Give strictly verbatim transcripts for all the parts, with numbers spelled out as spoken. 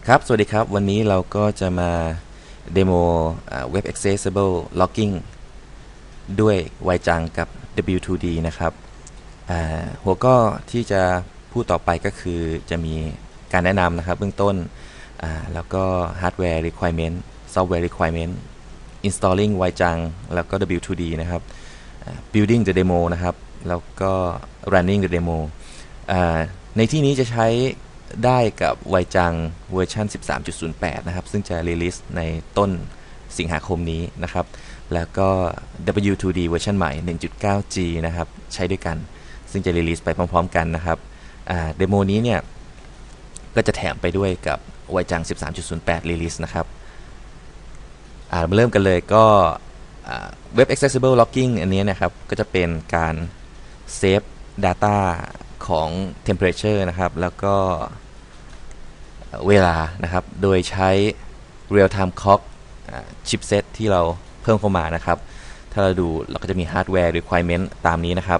ครับสวัสดีครับวันนี้เราก็จะมาเดโม Web Accessible Logging ด้วย Yjang กับ ดับเบิลยู ทู ดี นะครับหัวข้อที่จะพูดต่อไปก็คือจะมีการแนะนำนะครับเบื้องต้นแล้วก็ Hardware Requirement Software Requirement Installing Yjang แล้วก็ ดับเบิลยู ทู ดี นะครับ Building the Demo นะครับแล้วก็ Running the Demo ในที่นี้จะใช้ได้กับ Yjang เวอร์ชัน สิบสามจุดศูนย์แปด นะครับซึ่งจะรีลิสในต้นสิงหาคมนี้นะครับแล้วก็ ดับเบิลยู ทู ดี เวอร์ชันใหม่ หนึ่งจุดเก้าจี นะครับใช้ด้วยกันซึ่งจะรีลิสไปพร้อมๆกันนะครับเดโมนี้เนี่ยก็จะแถมไปด้วยกับ Yjang สิบสามจุดศูนย์แปด รีลิสนะครับมาเริ่มกันเลยก็ Web Accessible Logging อันนี้นะครับก็จะเป็นการเซฟ Data ของ Temperature นะครับแล้วก็เวลานะครับโดยใช้ Real Time Clock Chipset ที่เราเพิ่มเข้ามานะครับถ้าเราดูเราก็จะมี Hardware Requirement ตามนี้นะครับ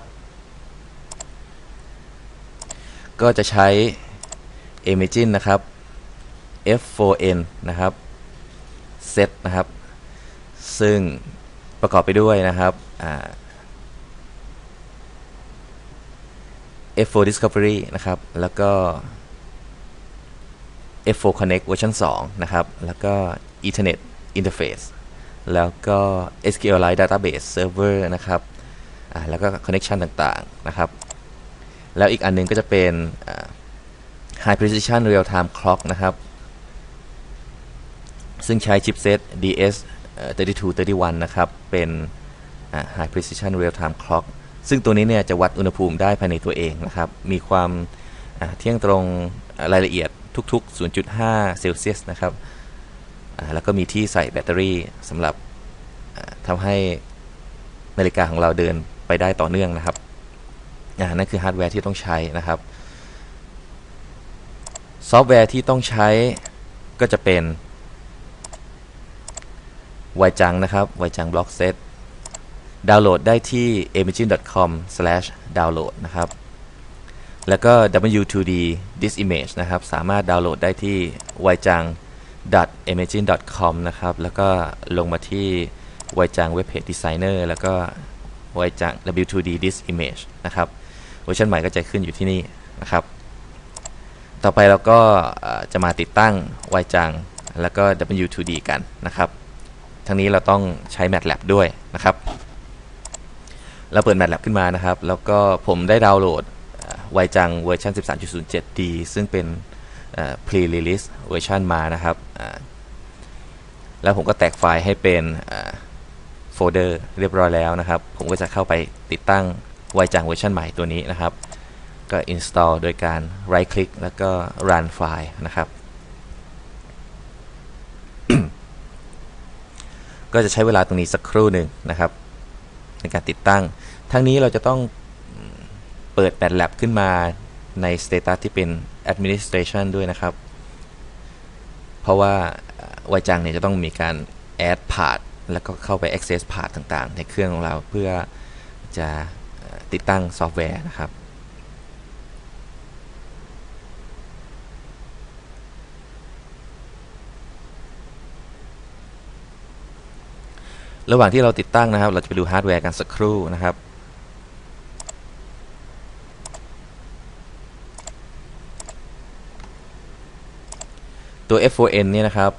ก็จะใช้ Imagine นะครับ เอฟ โฟร์ เอ็น นะครับ Set นะครับซึ่งประกอบไปด้วยนะครับ เอฟ โฟร์ Discovery นะครับแล้วก็ เอฟ โฟร์ Connect เวอร์ชันสองนะครับแล้วก็ Ethernet Interface แล้วก็ เอส คิว แอล Lite Database Server นะครับแล้วก็ Connection ต่างๆนะครับแล้วอีกอันนึงก็จะเป็น High Precision Real Time Clock นะครับซึ่งใช้ Chipset ดี เอส สามสอง สามสิบเอ็ด นะครับเป็น High Precision Real Time Clock ซึ่งตัวนี้เนี่ยจะวัดอุณหภูมิได้ภายในตัวเองนะครับมีความเที่ยงตรงรายละเอียดทุกๆ ศูนย์จุดห้า เซลเซียสนะครับแล้วก็มีที่ใส่แบตเตอรี่สำหรับทำให้นาฬิกาของเราเดินไปได้ต่อเนื่องนะครับนั่นคือฮาร์ดแวร์ที่ต้องใช้นะครับซอฟต์แวร์ที่ต้องใช้ก็จะเป็น Yjang นะครับ Yjang Block Set ดาวน์โหลดได้ที่ imagine ดอท คอม สแลช ดาวน์โหลด นะครับแล้วก็ ดับเบิลยู ทู ดี This Image นะครับสามารถดาวน์โหลดได้ที่ yjang ดอท imagine ดอท คอม นะครับแล้วก็ลงมาที่ Yjang Web Page Designer แล้วก็ Yjang ดับเบิลยู ทู ดี This Image นะครับเวอร์ชันใหม่ก็จะขึ้นอยู่ที่นี่นะครับต่อไปเราก็จะมาติดตั้ง Yjang แล้วก็ ดับเบิลยู ทู ดี กันนะครับทั้งนี้เราต้องใช้ MATLAB ด้วยนะครับเราเปิด MATLAB ขึ้นมานะครับแล้วก็ผมได้ดาวน์โหลดYjang เวอร์ชัน สิบสามจุดศูนย์เจ็ด ดี ซึ่งเป็น pre-release เวอร์ชันมานะครับแล้วผมก็แตกไฟล์ให้เป็นโฟลเดอร์เรียบร้อยแล้วนะครับผมก็จะเข้าไปติดตั้ง Yjang เวอร์ชันใหม่ตัวนี้นะครับก็ install โดยการ right click แล้วก็ run ไฟล์นะครับ ก็จะใช้เวลาตรงนี้สักครู่หนึ่งนะครับในการติดตั้งทั้งนี้เราจะต้องเปิด MATLAB ขึ้นมาใน status ที่เป็น administration ด้วยนะครับเพราะว่า Yjang เนี่ยจะต้องมีการ add path แล้วก็เข้าไป access path ต่างๆในเครื่องของเราเพื่อจะติดตั้งซอฟต์แวร์นะครับระหว่างที่เราติดตั้งนะครับเราจะไปดูฮาร์ดแวร์กันสักครู่นะครับตัว เอฟ โฟร์ เอ็น เนี่ยนะครับ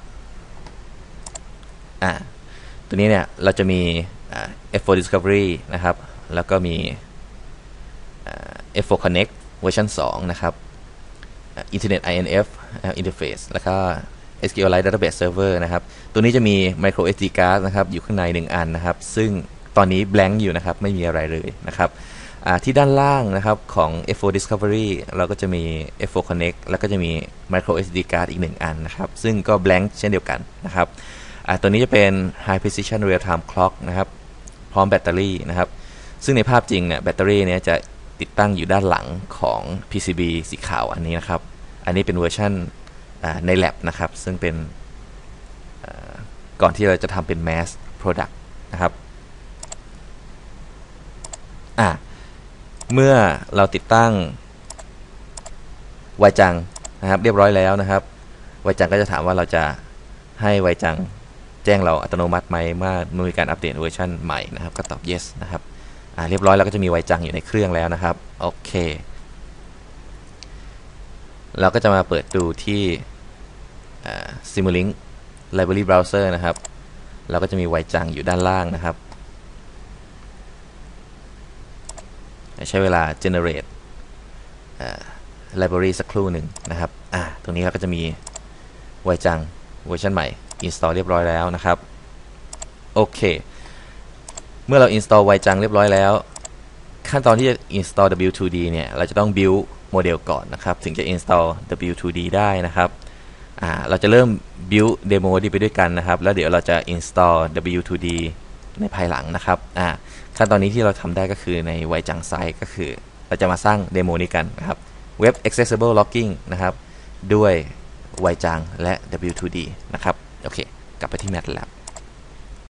อ่าตัวนี้เนี่ยเราจะมี เอฟ โฟร์ Discovery นะครับแล้วก็มี เอฟ โฟร์ Connect เวอร์ชันสองนะครับ Internet ไอ เอ็น เอฟ Interface แล้วก็ เอส คิว แอล Lite Database Server นะครับตัวนี้จะมี Micro เอส ดี Card นะครับอยู่ข้างในหนึ่งอันนะครับซึ่งตอนนี้ blank อยู่นะครับไม่มีอะไรเลยนะครับที่ด้านล่างนะครับของ เอฟ โฟร์ Discovery เราก็จะมี เอฟ โฟร์ Connect แล้วก็จะมี Micro เอส ดี Card อีกหนึ่งอันนะครับซึ่งก็ blank เช่นเดียวกันนะครับตัวนี้จะเป็น High Precision Real Time Clock นะครับพร้อมแบตเตอรี่นะครับซึ่งในภาพจริงเนี่ยแบตเตอรี่เนี่ยจะติดตั้งอยู่ด้านหลังของ พี ซี บี สีขาวอันนี้นะครับอันนี้เป็นเวอร์ชันใน lab นะครับซึ่งเป็นก่อนที่เราจะทำเป็น mass product นะครับอ่ะเมื่อเราติดตั้ง Yjang นะครับเรียบร้อยแล้วนะครับไวจังก็จะถามว่าเราจะให้ไวจังแจ้งเราอัตโนมัติไหมเมื่อมีการอัปเดตเวอร์ชันใหม่นะครับก็ตอบ yes นะครับอ่าเรียบร้อยแล้วก็จะมีไวจังอยู่ในเครื่องแล้วนะครับโอเคเราก็จะมาเปิดดูที่ Simulink Library Browser นะครับเราก็จะมีไวจังอยู่ด้านล่างนะครับใช้เวลา generate library สักครู่หนึ่งนะครับอ่าตรงนี้เราก็จะมีไวจังเวอร์ชันใหม่ install เรียบร้อยแล้วนะครับโอเคเมื่อเรา install ไวจังเรียบร้อยแล้วขั้นตอนที่จะ install ดับเบิลยู ทู ดี เนี่ยเราจะต้อง build โมเดลก่อนนะครับถึงจะ install ดับเบิลยู ทู ดี ได้นะครับอ่าเราจะเริ่ม build demo ดีไปด้วยกันนะครับแล้วเดี๋ยวเราจะ install ดับเบิลยู ทู ดี ในภายหลังนะครับอ่าขั้นตอนนี้ที่เราทำได้ก็คือในไวจังไซต์ก็คือเราจะมาสร้างเดโมนี้กันนะครับ Web Accessible Logging นะครับด้วยไวจังและ ดับเบิลยู ทู ดี นะครับโอเคกลับไปที่ MATLAB